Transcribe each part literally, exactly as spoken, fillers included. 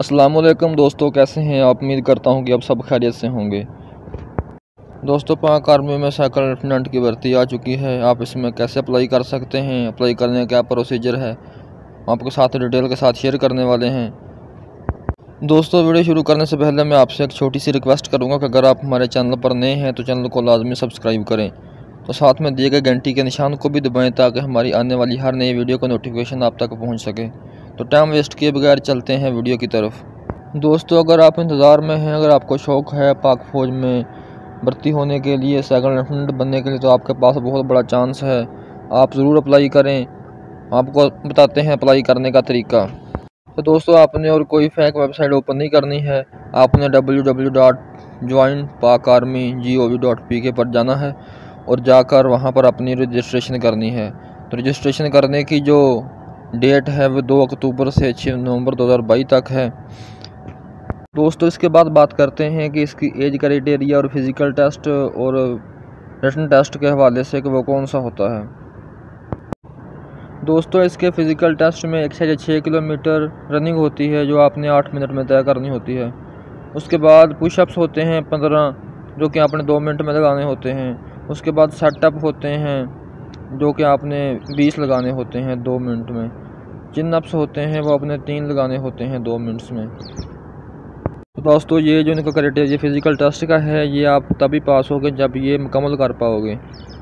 अस्सलाम वालेकुम दोस्तों, कैसे हैं आप। उम्मीद करता हूं कि आप सब खैरियत से होंगे। दोस्तों, पाक आर्मी में सेकंड लेफ्टिनेंट की भर्ती आ चुकी है। आप इसमें कैसे अप्लाई कर सकते हैं, अप्लाई करने का क्या प्रोसीजर है, आपके साथ डिटेल के साथ शेयर करने वाले हैं। दोस्तों, वीडियो शुरू करने से पहले मैं आपसे एक छोटी सी रिक्वेस्ट करूँगा कि अगर आप हमारे चैनल पर नए हैं तो चैनल को लाजमी सब्सक्राइब करें, तो साथ में दिए गए घंटी के निशान को भी दबाएँ ताकि हमारी आने वाली हर नई वीडियो का नोटिफिकेशन आप तक पहुँच सके। तो टाइम वेस्ट किए बगैर चलते हैं वीडियो की तरफ। दोस्तों, अगर आप इंतज़ार में हैं, अगर आपको शौक़ है पाक फ़ौज में भर्ती होने के लिए, सेकंड लेफ्टिनेंट बनने के लिए, तो आपके पास बहुत बड़ा चांस है। आप ज़रूर अप्लाई करें। आपको बताते हैं अप्लाई करने का तरीका। तो दोस्तों, आपने और कोई फेक वेबसाइट ओपन नहीं करनी है। आपने W W W dot join Pak army G O V dot P K पर जाना है और जाकर वहां पर अपनी रजिस्ट्रेशन करनी है। तो रजिस्ट्रेशन करने की जो डेट है वो दो अक्टूबर से छः नवंबर दो हज़ार बाईस तक है। दोस्तों, इसके बाद बात करते हैं कि इसकी एज क्राइटेरिया और फिज़िकल टेस्ट और रिटन टेस्ट के हवाले से कि वो कौन सा होता है। दोस्तों, इसके फ़िज़िकल टेस्ट में एक से छः किलोमीटर रनिंग होती है जो आपने आठ मिनट में तय करनी होती है। उसके बाद पुशअप्स होते हैं पंद्रह जो कि आपने दो मिनट में लगाने होते हैं। उसके बाद सेटअप होते हैं जो कि आपने बीस लगाने होते हैं दो मिनट में। चिन अप्स होते हैं वो अपने तीन लगाने होते हैं दो मिनट्स में। तो दोस्तों, ये जो इनका क्राइटेरिया फिज़िकल टेस्ट का है ये आप तभी पास होगे जब ये मुकम्मल कर पाओगे।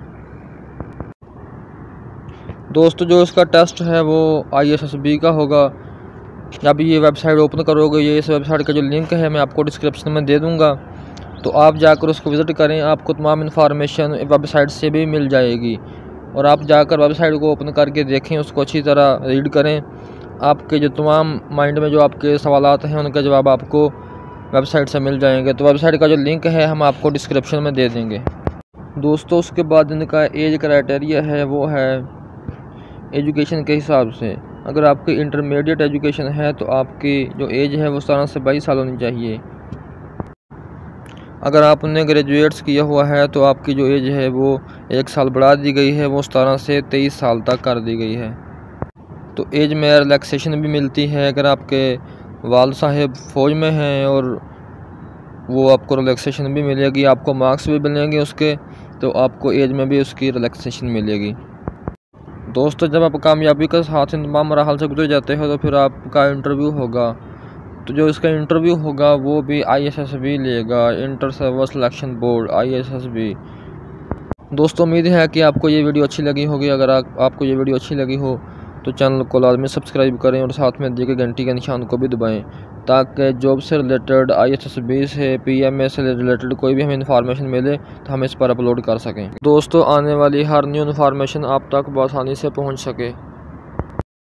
दोस्तों, जो इसका टेस्ट है वो आई एस एस बी का होगा। जब ये वेबसाइट ओपन करोगे, ये इस वेबसाइट का जो लिंक है मैं आपको डिस्क्रिप्शन में दे दूँगा, तो आप जाकर उसको विज़िट करें। आपको तमाम इन्फॉर्मेशन वेबसाइट से भी मिल जाएगी और आप जाकर वेबसाइट को ओपन करके देखें, उसको अच्छी तरह रीड करें। आपके जो तमाम माइंड में जो आपके सवालात हैं उनका जवाब आपको वेबसाइट से मिल जाएंगे। तो वेबसाइट का जो लिंक है हम आपको डिस्क्रिप्शन में दे देंगे। दोस्तों, उसके बाद इनका एज क्राइटेरिया है वो है एजुकेशन के हिसाब से। अगर आपकी इंटरमीडिएट एजुकेशन है तो आपकी जो एज है वो सत्रह से बाईस साल होनी चाहिए। अगर आपने ग्रेजुएट्स किया हुआ है तो आपकी जो एज है वो एक साल बढ़ा दी गई है, वो सत्रह से तेईस साल तक कर दी गई है। तो एज में रिलैक्सेशन भी मिलती है। अगर आपके वाल साहब फ़ौज में हैं और वो आपको रिलैक्सेशन भी मिलेगी, आपको मार्क्स भी मिलेंगे उसके, तो आपको एज में भी उसकी रिलैक्सेशन मिलेगी। दोस्तों, जब आप कामयाबी के साथ इन तमाम मराहल से गुजर जाते हो तो फिर आपका इंटरव्यू होगा। तो जो इसका इंटरव्यू होगा वो भी आई एस एस बी लेगा, inter service selection board I S S B. दोस्तों, उम्मीद है कि आपको ये वीडियो अच्छी लगी होगी। अगर आप, आपको ये वीडियो अच्छी लगी हो तो चैनल को लाजमी सब्सक्राइब करें और साथ में दिए गए घंटी के निशान को भी दबाएं ताकि जॉब से related, I S S B से, पी एम ए से रिलेटेड कोई भी हमें इन्फॉर्मेशन मिले तो हम इस पर अपलोड कर सकें। दोस्तों, आने वाली हर न्यू इन्फॉर्मेशन आप तक बआसानी से पहुंच सके।